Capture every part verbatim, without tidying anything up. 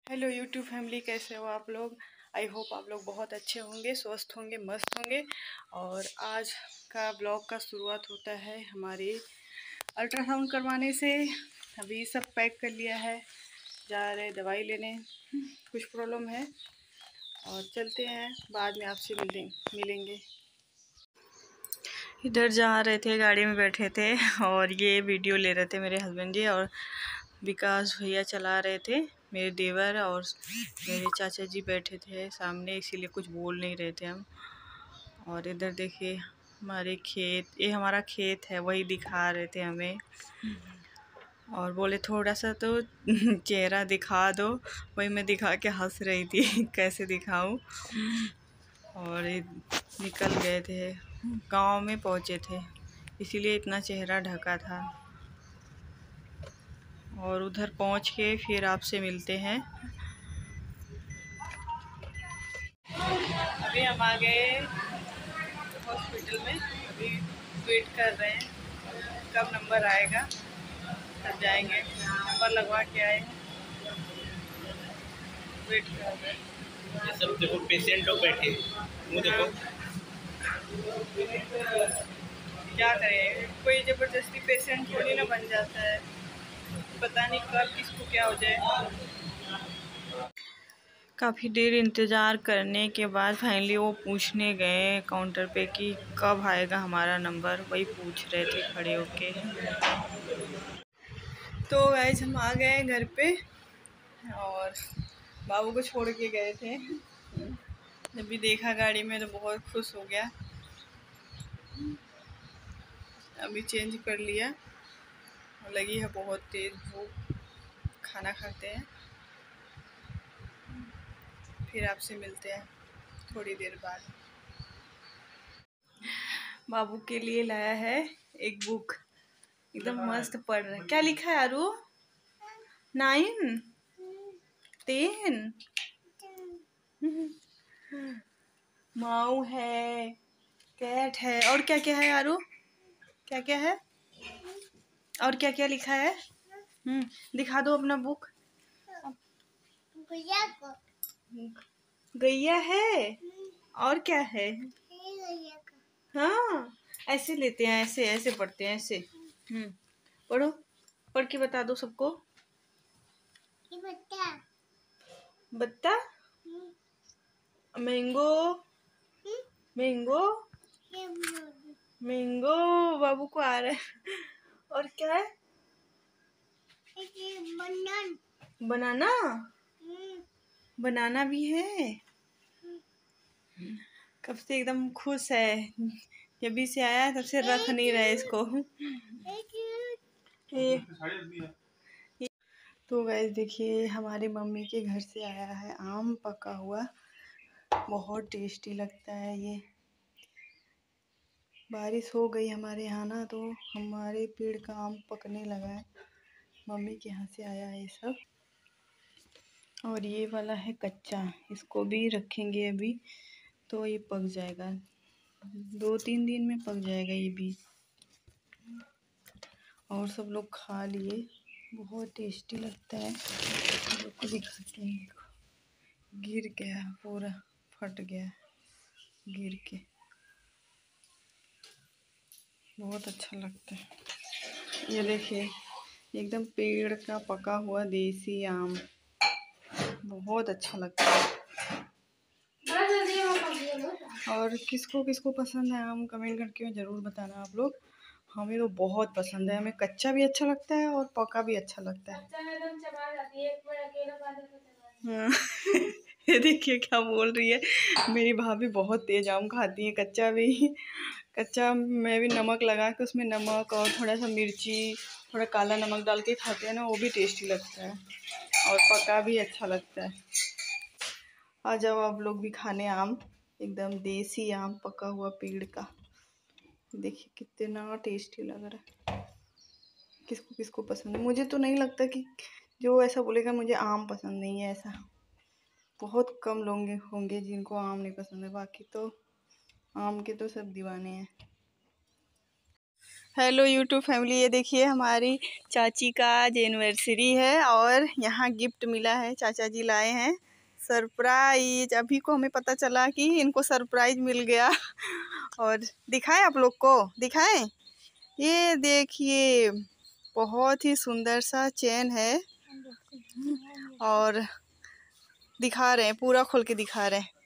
Hello YouTube family, कैसे हो आप लोग। आई होप आप लोग बहुत अच्छे होंगे, स्वस्थ होंगे, मस्त होंगे। और आज का ब्लॉग का शुरुआत होता है हमारी अल्ट्रासाउंड करवाने से। अभी सब पैक कर लिया है, जा रहे दवाई लेने, कुछ प्रॉब्लम है और चलते हैं, बाद में आपसे मिलेंगे मिलेंगे इधर जा रहे थे, गाड़ी में बैठे थे और ये वीडियो ले रहे थे मेरे हस्बैंड जी, और विकास भैया चला रहे थे, मेरे देवर और मेरे चाचा जी बैठे थे सामने, इसीलिए कुछ बोल नहीं रहे थे हम। और इधर देखिए हमारे खेत, ये हमारा खेत है, वही दिखा रहे थे हमें और बोले थोड़ा सा तो चेहरा दिखा दो। वही मैं दिखा के हंस रही थी कैसे दिखाऊं। और निकल गए थे, गांव में पहुंचे थे, इसीलिए इतना चेहरा ढका था। और उधर पहुंच के फिर आपसे मिलते हैं। अभी हम आ गए हॉस्पिटल में, अभी वेट कर रहे हैं कब नंबर आएगा, तब जाएंगे, नंबर लगवा के आए, वेट कर रहे हैं। ये सब देखो पेशेंट लोग बैठे, वो देखो क्या करें, कोई ज़बरदस्ती पेशेंट थोड़ी ना बन जाता है, पता नहीं कब किसको क्या हो जाए। काफ़ी देर इंतज़ार करने के बाद फाइनली वो पूछने गए काउंटर पे कि कब आएगा हमारा नंबर, वही पूछ रहे थे खड़े होके। तो गाइस हम आ गए घर पे और बाबू को छोड़ के गए थे। जब भी देखा गाड़ी में तो बहुत खुश हो गया। अभी चेंज कर लिया, लगी है बहुत तेज भूख, खाना खाते हैं, फिर आपसे मिलते हैं थोड़ी देर बाद। बाबू के लिए लाया है एक बुक, एकदम मस्त पढ़ रहा है। क्या लिखा है आरू? नाइन, टेन, माऊ है, कैट है, और क्या क्या है आरू? क्या क्या है और क्या क्या लिखा है? हम्म दिखा दो अपना बुक। गैया है, और क्या है? हाँ, ऐसे लेते हैं, ऐसे ऐसे पढ़ते हैं, ऐसे। हम्म पढ़ो, पढ़ के बता दो सबको। बत्ता, बत्ता, मैंगो, मैंगो, मैंगो, बाबू को आ रहा है। और क्या है? बनाना, बनाना भी है। कब से एकदम खुश है, जब भी से आया तब से रख नहीं रहा है इसको। तो गाइस देखिए, हमारी मम्मी के घर से आया है आम पका हुआ, बहुत टेस्टी लगता है ये। बारिश हो गई हमारे यहाँ ना, तो हमारे पेड़ का आम पकने लगा है, मम्मी के यहाँ से आया है ये सब। और ये वाला है कच्चा, इसको भी रखेंगे अभी तो ये पक जाएगा, दो तीन दिन में पक जाएगा ये भी। और सब लोग खा लिए, बहुत टेस्टी लगता है। लोग को दिखाते हैं, गिर गया पूरा, फट गया गिर के, बहुत अच्छा लगता है। ये देखिए एकदम पेड़ का पका हुआ देसी आम, बहुत अच्छा लगता है। और किसको किसको पसंद है आम, कमेंट करके ज़रूर बताना आप लोग। हमें तो बहुत पसंद है, हमें कच्चा भी अच्छा लगता है और पका भी अच्छा लगता है। हाँ ये देखिए क्या बोल रही है, मेरी भाभी बहुत तेज आम खाती है, कच्चा भी, कच्चा मैं भी नमक लगा के उसमें नमक और थोड़ा सा मिर्ची, थोड़ा काला नमक डाल के खाते हैं ना, वो भी टेस्टी लगता है और पका भी अच्छा लगता है। आ जाओ आप लोग भी खाने आम, एकदम देसी आम पका हुआ पेड़ का, देखिए कितना टेस्टी लग रहा है। किसको किसको पसंद है, मुझे तो नहीं लगता कि जो ऐसा बोलेगा मुझे आम पसंद नहीं है, ऐसा बहुत कम लोग होंगे जिनको आम नहीं पसंद है, बाकी तो आम के तो सब दीवाने हैं। हेलो यूट्यूब फैमिली, ये देखिए हमारी चाची का आज एनिवर्सरी है और यहाँ गिफ्ट मिला है। चाचा जी लाए हैं सरप्राइज। अभी को हमें पता चला कि इनको सरप्राइज मिल गया। और दिखाएं आप लोग को, दिखाएं। ये देखिए बहुत ही सुंदर सा चेन है और दिखा रहे हैं, पूरा खोल के दिखा रहे हैं।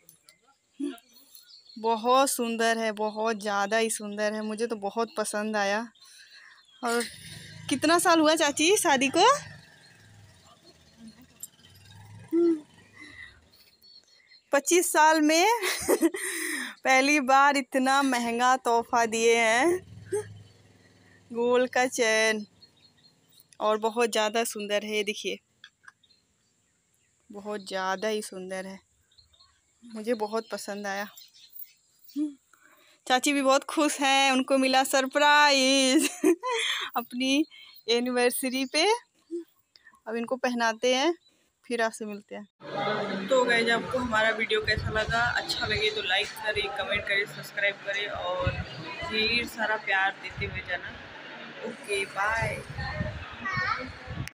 बहुत सुंदर है, बहुत ज़्यादा ही सुंदर है। मुझे तो बहुत पसंद आया। और कितना साल हुआ चाची शादी को? पच्चीस साल में पहली बार इतना महंगा तोहफा दिए हैं। गोल्ड का चैन और बहुत ज़्यादा सुंदर है। ये देखिए बहुत ज़्यादा ही सुंदर है, मुझे बहुत पसंद आया। चाची भी बहुत खुश हैं, उनको मिला सरप्राइज अपनी एनिवर्सरी पे। अब इनको पहनाते हैं, फिर आपसे मिलते हैं। तो गाइस, आपको हमारा वीडियो कैसा लगा? अच्छा लगे तो लाइक करें, कमेंट करें, सब्सक्राइब करें और ढेर सारा प्यार देते हुए जाना। Okay bye.